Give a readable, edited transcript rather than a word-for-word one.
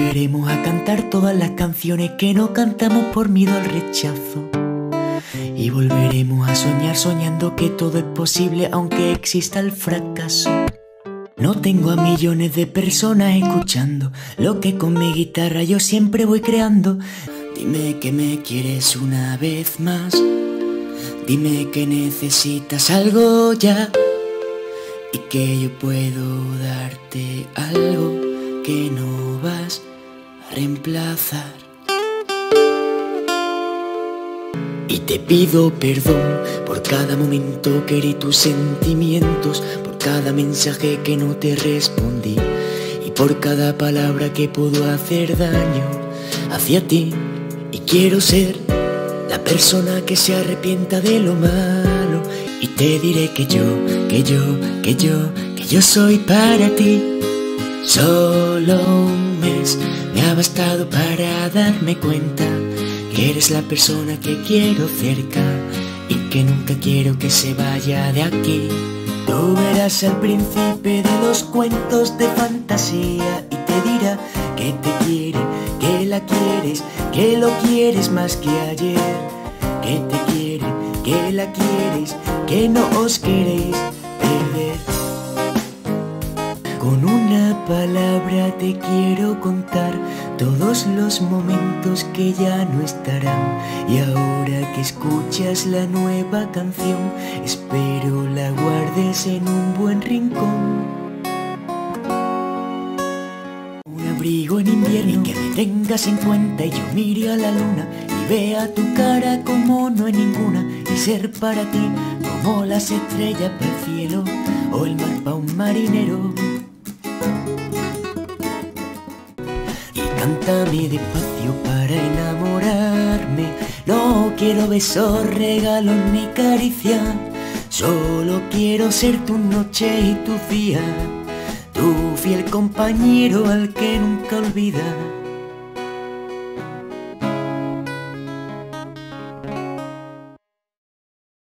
volveremos a cantar todas las canciones que no cantamos por miedo al rechazo. Y volveremos a soñar soñando que todo es posible aunque exista el fracaso. No tengo a millones de personas escuchando lo que con mi guitarra yo siempre voy creando. Dime que me quieres una vez más, dime que necesitas algo ya, y que yo puedo darte algo que no vas a reemplazar. Y te pido perdón por cada momento que herí tus sentimientos, por cada mensaje que no te respondí y por cada palabra que pudo hacer daño hacia ti. Y quiero ser la persona que se arrepienta de lo malo, y te diré que yo soy para ti. Solo un mes me ha bastado para darme cuenta que eres la persona que quiero cerca y que nunca quiero que se vaya de aquí. Tú verás al príncipe de los cuentos de fantasía y te dirá que te quiere, que la quieres, que lo quieres más que ayer, que te quiere, que la quieres, que no os queréis perder. Con una palabra te quiero contar todos los momentos que ya no estarán, y ahora que escuchas la nueva canción, espero la guardes en un buen rincón. Un abrigo en invierno y que me tengas en cuenta, y yo mire a la luna y vea tu cara como no hay ninguna, y ser para ti como las estrellas para el cielo o el mar para un marinero. Cántame despacio para enamorarme, no quiero besos, regalos ni caricias, solo quiero ser tu noche y tu día, tu fiel compañero al que nunca olvidas.